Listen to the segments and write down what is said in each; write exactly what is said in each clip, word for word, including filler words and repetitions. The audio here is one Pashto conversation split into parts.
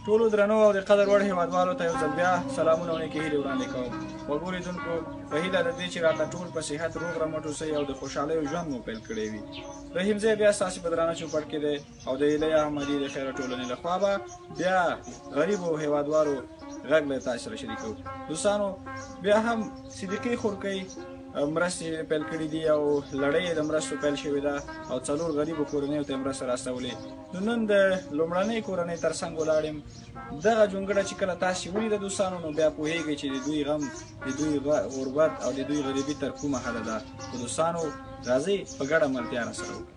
ټولو درنو او د قدر وړ هېوادوالو ته یو ځل بیا سلامونه او نیکې هیلې وړاندې کوم. غوږو لیدونکو په هیله د دې چې راته ټول په صحت روغ رمټ اوسئ او د خوشحالیو ژوند مو پیل کړی وي. رحیم زی بیا ستاسې په درانه چوپړ کې دی او د هیلۍ احمدي د خیره ټولنې لخوا به بیا غریبو هېوادوالو غږ له تاسو سره شریکوو. دوستانو بیا هم صدیقي خورکۍ مرستې پیل کړي دي او لړۍ د مرستو پیل شوې ده او څلور غریبو کورنیو ته یې مرسته راستولې. نو نن د لومړنۍ کورنۍ تر څنګ ولاړ یم. دغه جونګړه چې کله تاسې ولیده دوستانو نو بیا پوهېږئ چې د دوی غم د دوی غربت او د دوی غریبي تر کومه حده ده. خو دوستانو راځئ په ګډه ملتیا راسره وکړو.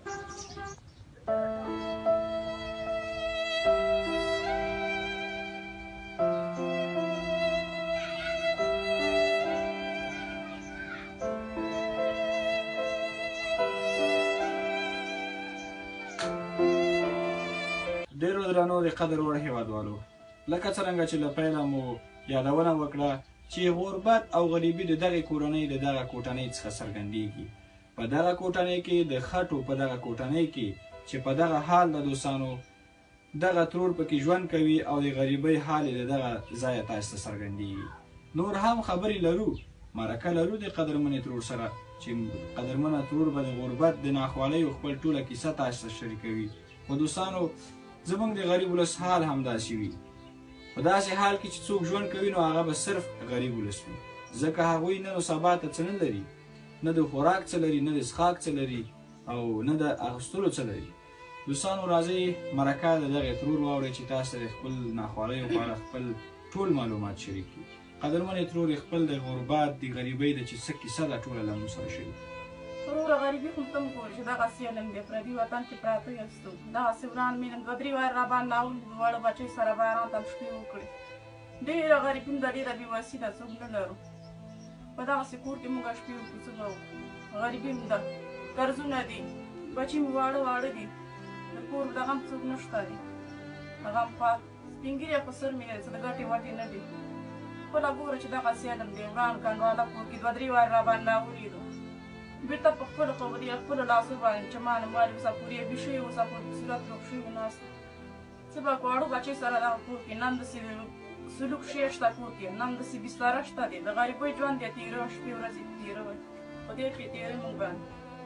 ډېرو درنو د قدر وړ هېوادوالو، لکه څرنګه چې له پیله مو یادونه وکړه چې غربت او غریبي د دغې کورنۍ د دغه کوټنۍ څخه څرګندېږي. په دغه کوټنۍ کې د خټو په دغه کوټنۍ کې چې په دغه حال د دوستانو دغه ترور پکې ژوند کوي او د غریبۍ حال یې د دغه ځایه تاسو ته څرګندېږي. نور هم خبرې لرو، مرکه لرو د قدرمنې ترور سره چې قدرمنه ترور به د غربت د ناخوالیو خپل ټوله کیسه تاسو ته شریکوي. خو دوستانو زموږ د غریب ولس حال همداسې وي. په داسې حال کې چې څوک ژوند کوي نو هغه به صرف غریب ولس وي، ځکه هغوی نن و سبا ته څه نه لري، نه د خوراک څه لري، نه د څښاک څه لري او نه د اخیستلو څه لري. دوستانو راځئ مرکه د دغې ترور واورئ چې تاسو د خپل ناخوالیو په اړه خپل ټول معلومات شریک کړي. قدرمنې ترور خپل د غربت د غریبۍ د چې څه کیسه ده ټوله له موږ سره شریک. وروره غریبي خو ته مو ګورې چې دغسې علم دی، پردي وطن کې پراته یاستو، دغسې وران مې نن دوه درې وارې راباندې راولي د واړه بچۍ سره باران ته شپې وکړې. ډېره غریبي ده، ډېره بېوسي ده، څوک نه لرو. په دغسې کور کې موږ شپې وکړو، څه به وکړو؟ غریبي م ده، قرضونه دي، بچي مې واړه واړه دي، د کور د غم څوک نشته دي، د غم خوا سپین ږیری په سر مې دی څه د ګټې وټې نه دي. خپله ګوره چې دغسې علم دی، وران کنډواله کور کې دوه درې وارې راباندې راولېدو. بیرته په خپلو خبرې خپلو لاسو باندې چې ما نه مالې اوسه پورې یې بي شوي اوسه پورې په صورت روغ شوي ناست څه به کړو بچۍ سره دغه کور کې نن داسې سلوک شی شته کور کې، نن داسې بستره شته دی، د غریبۍ ژوند دی تېره شپې ورځې تېروئ په دې کې تېروي موږ باندې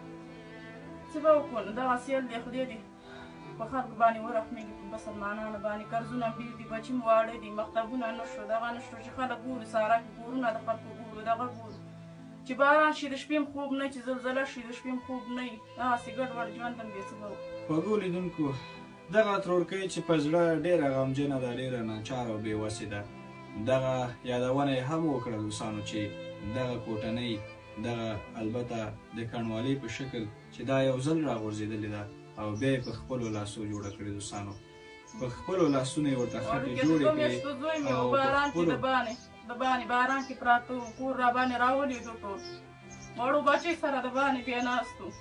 څه به وکړو. نو دغسې حل دی، خدای دې په خلکو باندې ورحمېږي، په مسلمانانو باندې. قرضونه ډېر دي، بچي مو واړه دي، مکتبونه نه شو، دغه نه شو چې خلک ګورو ساره کې کورونه د خلکو ګورو، دغه ګورو چې باران شي د شپې هم خوب نه، چې زلزله شي د شپې هم خوب نه وي، دغسې ګډوډ ژوند هم دی. څه به وکړو؟ خوږو لیدونکو دغه ترورکۍ چې په زړه ډېره غمجنه ده، ډېره ناچاره او بېوسې ده، دغه یادونه یې هم وکړه دوستانو چې دغه کوټنۍ دغه البته د کنډوالۍ په شکل چې دا یو ځل راغورځېدلې ده او بیا یې په خپلو لاسو جوړه کړې. دوستانو په خپلو لاسونو یې ورته خټې جوړې کړې او باران کې د باندې د باندې باران کې پراته وو، کور راباندې راولېدو ټول وړو بچۍ سره د باندې بیا ناست وو،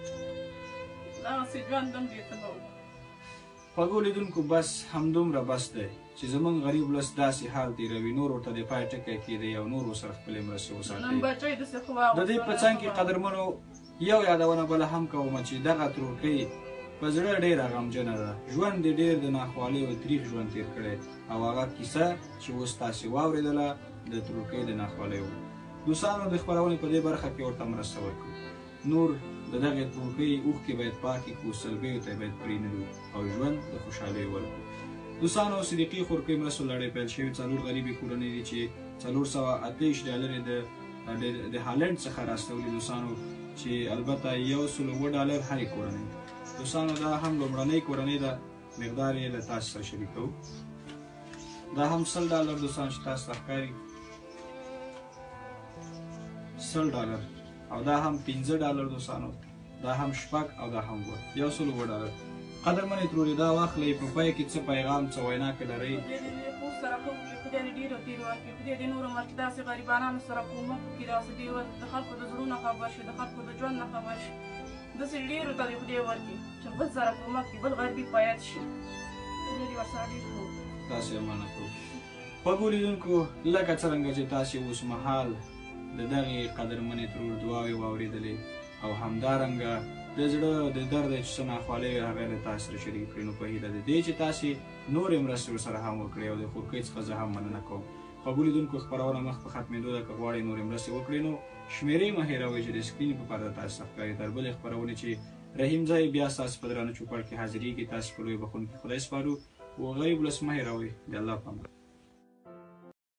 دغسې ژوند هم دی. څه به وکړو؟ خوږو لیدونکو بس همدومره بس دی چې زموږ غریب ولس داسې حال تېروي، نور ورته د پای ټکی کېدی او نور ورسره خپلې مرستې وساتئ. د دې په څنګ کې قدرمنو یو یادونه بله هم کومه چې دغه ترورکۍ په زړه ډېره غمجنه ده، ژوند یې ډېر د ناخوالۍ او تریخ ژوند تېر کړی او هغه کیسه چې اوس تاسې واورېدله د ترورکۍ د ناخوالیو. دوستانو د خپرونې په دې برخه کې ورته مرسته وکړو. نور د دغې ترورکۍ اوښکې باید پاکې کړو، سلګیو ته باید پرېنږدو او ژوند د خوشحالۍ ورکړو. دوستانو صدیقي خورکۍ مرستو لړۍ پیل شوې، څلور غریبې کورنۍ دي چې څلور سوه اته ویشت ډالرې د هالنډ څخه راستولي دوستانو، چې البته یو سل اووه ډالر هرې کورنۍ. دوستانو دا هم لومړنۍ کورنۍ ده، مقدار یې له تاسو سره شریکوو. دا هم سل ډالر دوستانو چې تاسو ته ښکاري، سل ډالر، او دا هم پنځه ډالر دوستانو، دا هم شپږ او دا هم اووه، یو سل اووه ډالر. قدرمنې ترورې دا واخلئ، په پای کې څه پیغام څه وینا که لرئ؟ سره ښه وکړي، خدای دې ډېره تېر ورکړي، خدای دې نور عمر کې داسې غریبانانو سره کومک وکړي، داسې د خلکو د زړونو خبر شي، د خلکو د ژوند نه خبر شي، داسې ډېرو ته دې خدای ورکړي چې بل سره کومک کړي، بل غریبي پایت شي. خدای دې ورسره ډېر ښه وکړي. تاسې امانت وکړو. خوږو لیدونکو لکه څرنګه چې تاسې اوس مهال د دغې قدرمنې ترور دعاوې واورېدلې او همدارنګه د زړه د درد چې څه ناخوالۍ وي هغه له تاسو سره شریک کړي. نو په هیله د دې چې تاسې نورې مرستې ورسره هم وکړئ او د خورکۍ څخه زه هم مننه کوم. خوږو لیدونکو خپرونه مخ په ختمېدو ده. که غواړئ نورې مرستې وکړئ نو شمېرې مه هېروئ چې د سکرین په پرده تاسو ته ښکاري. تر بلې خپرونې چې رحیم ځای بیا ستاسو په درانه چوپړ کې حاضرېږي تاسو په لوی بخښونکي خدای سپارو. و غریب ولس مه هېروئ. د الله په امان.